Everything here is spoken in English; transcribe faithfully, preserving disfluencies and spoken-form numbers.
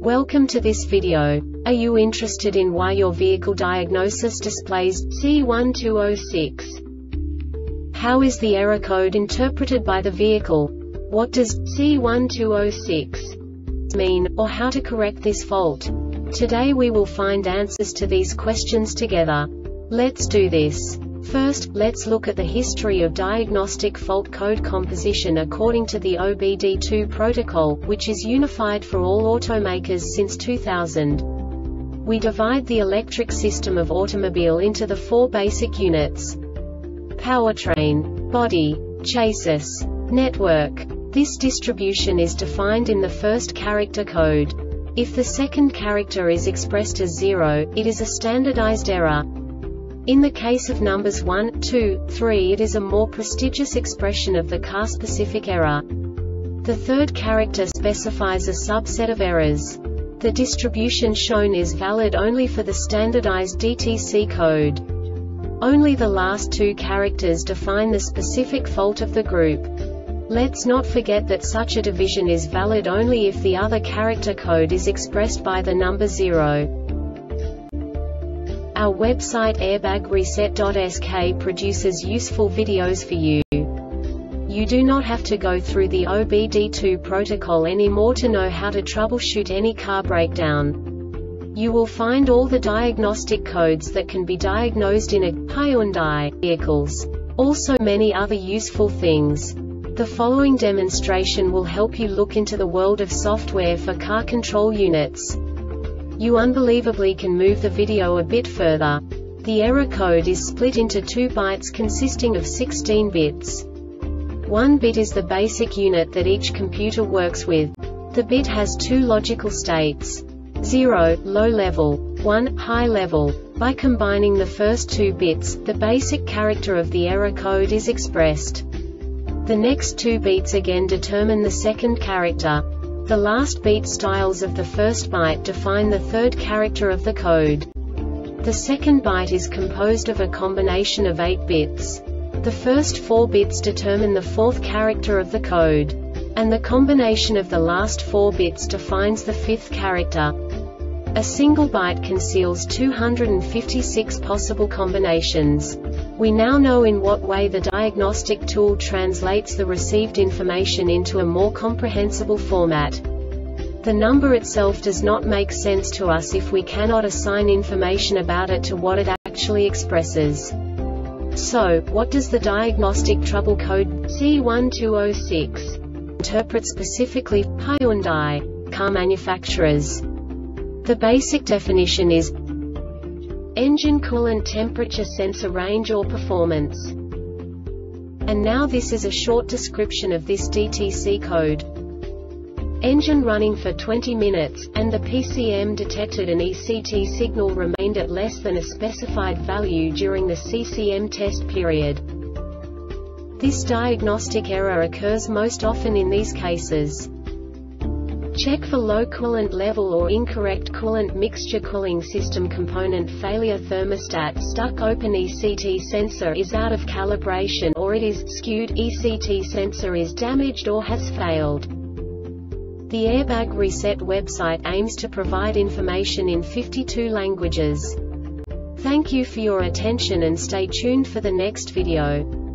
Welcome to this video. Are you interested in why your vehicle diagnosis displays C one two zero six? How is the error code interpreted by the vehicle? What does C one two zero six mean, or how to correct this fault? Today we will find answers to these questions together. Let's do this. First, let's look at the history of diagnostic fault code composition according to the O B D two protocol, which is unified for all automakers since two thousand. We divide the electric system of automobile into the four basic units: powertrain, body, chassis, network. This distribution is defined in the first character code. If the second character is expressed as zero, it is a standardized error. In the case of numbers one, two, three, it is a more prestigious expression of the car-specific error. The third character specifies a subset of errors. The distribution shown is valid only for the standardized D T C code. Only the last two characters define the specific fault of the group. Let's not forget that such a division is valid only if the other character code is expressed by the number zero. Our website airbag reset dot S K produces useful videos for you. You do not have to go through the O B D two protocol anymore to know how to troubleshoot any car breakdown. You will find all the diagnostic codes that can be diagnosed in a Hyundai vehicles. Also many other useful things. The following demonstration will help you look into the world of software for car control units. You unbelievably can move the video a bit further. The error code is split into two bytes consisting of sixteen bits. One bit is the basic unit that each computer works with. The bit has two logical states: zero, low level, one, high level. By combining the first two bits, the basic character of the error code is expressed. The next two beats again determine the second character. The last beat styles of the first byte define the third character of the code. The second byte is composed of a combination of eight bits. The first four bits determine the fourth character of the code. And the combination of the last four bits defines the fifth character. A single byte conceals two hundred fifty-six possible combinations. We now know in what way the diagnostic tool translates the received information into a more comprehensible format. The number itself does not make sense to us if we cannot assign information about it to what it actually expresses. So, what does the diagnostic trouble code C one two zero six interpret specifically for Hyundai car manufacturers? The basic definition is engine coolant temperature sensor range or performance. And now this is a short description of this D T C code. Engine running for twenty minutes, and the P C M detected an E C T signal remained at less than a specified value during the C C M test period. This diagnostic error occurs most often in these cases: check for low coolant level or incorrect coolant mixture, cooling system component failure, thermostat stuck, open, E C T sensor is out of calibration or it is skewed, E C T sensor is damaged or has failed. The Airbag Reset website aims to provide information in fifty-two languages. Thank you for your attention and stay tuned for the next video.